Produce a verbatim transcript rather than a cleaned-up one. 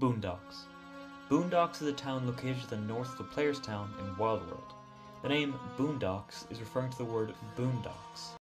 Boondocks. Boondocks is a town located to the north of the player's town in Wild World. The name Boondocks is referring to the word boondocks.